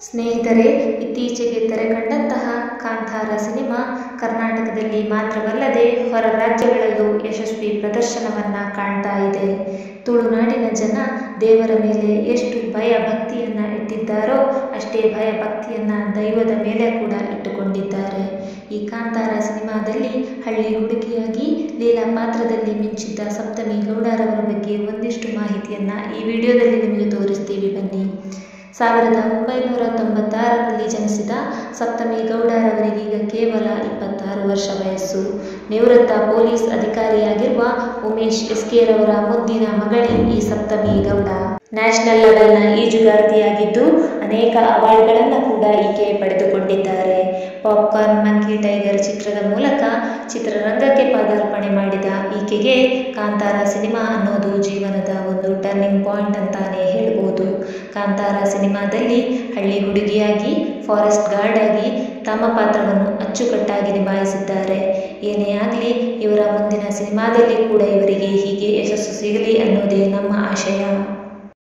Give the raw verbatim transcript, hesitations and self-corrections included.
ಸ್ನೇಹಿತರೆ, ಇತ್ತೀಚೆಗೆ ತೆರೆಕಂಡಂತಹ ಕಾಂತಾರ ಸಿನಿಮಾ ಕರ್ನಾಟಕದಲ್ಲಿ ಮಾತ್ರವಲ್ಲದೆ ಹೊರ ರಾಜ್ಯಗಳಲ್ಲೂ ಯಶಸ್ವಿ ಪ್ರದರ್ಶನವನ್ನ ಕಾಣ್ತಾ ಇದೆ. ತುಳುನಾಡಿನ ಜನ ದೇವರ ಮೇಲೆ ಎಷ್ಟು ಭಯ ಭಕ್ತಿಯನ್ನ ಇಟ್ಟಿದ್ದಾರೋ ಅಷ್ಟೇ ಭಯ ಭಕ್ತಿಯನ್ನ ದೈವದ ಮೇಲೆ ಕೂಡ ಇಟ್ಟುಕೊಂಡಿದ್ದಾರೆ. ಈ ಕಾಂತಾರ ಸಿನಿಮಾದಲ್ಲಿ ಹಳ್ಳಿ ಹುಡುಗಿಯಾಗಿ ಲೀಲಾ ಪಾತ್ರದಲ್ಲಿ ಮಿಂಚಿದ್ದ ಸಪ್ತಮಿ ಗೌಡರವರ ಬಗ್ಗೆ ಒಂದಿಷ್ಟು ಮಾಹಿತಿಯನ್ನ ಈ ವಿಡಿಯೋದಲ್ಲಿ ನಿಮಗೆ ತೋರಿಸ್ತೀವಿ, ಬನ್ನಿ. ಸಾವಿರದ ಒಂಬೈನೂರ ತೊಂಬತ್ತಾರರಲ್ಲಿ ಜನಿಸಿದ ಸಪ್ತಮಿ ಗೌಡರವರಿಗೀಗ ಕೇವಲ ಇಪ್ಪತ್ತಾರು ವರ್ಷ ವಯಸ್ಸು. ನಿವೃತ್ತ ಪೊಲೀಸ್ ಅಧಿಕಾರಿಯಾಗಿರುವ ಉಮೇಶ್ ಎಸ್ಕೆರವರ ಮುದ್ದಿನ ಮಗಳೇ ಈ ಸಪ್ತಮಿ ಗೌಡ. ನ್ಯಾಷನಲ್ ಲೆವೆಲ್ನ ಈಜುಗಾರ್ತಿಯಾಗಿದ್ದು ಅನೇಕ ಅವಾರ್ಡ್ಗಳನ್ನು ಕೂಡ ಈಕೆ ಪಡೆದುಕೊಂಡಿದ್ದಾರೆ. ಪಾಪ್ಕಾರ್ನ್ ಮಂಕಿ ಟೈಗರ್ ಚಿತ್ರದ ಮೂಲಕ ಚಿತ್ರರಂಗಕ್ಕೆ ಪದಾರ್ಪಣೆ ಮಾಡಿದ ಈಕೆಗೆ ಕಾಂತಾರ ಸಿನಿಮಾ ಅನ್ನೋದು ಜೀವನದ ಒಂದು ಟರ್ನಿಂಗ್ ಪಾಯಿಂಟ್ ಅಂತಾನೆ ಹೇಳ್ಬೋದು. ಕಾಂತಾರ ಸಿನಿಮಾದಲ್ಲಿ ಹಳ್ಳಿ ಹುಡುಗಿಯಾಗಿ ಫಾರೆಸ್ಟ್ ಗಾರ್ಡ್ ಆಗಿ ತಮ್ಮ ಪಾತ್ರವನ್ನು ಅಚ್ಚುಕಟ್ಟಾಗಿ ನಿಭಾಯಿಸಿದ್ದಾರೆ. ಏನೇ ಆಗಲಿ ಇವರ ಮುಂದಿನ ಸಿನಿಮಾದಲ್ಲಿ ಕೂಡ ಇವರಿಗೆ ಹೀಗೆ ಯಶಸ್ಸು ಸಿಗಲಿ ಅನ್ನೋದೇ ನಮ್ಮ ಆಶಯ.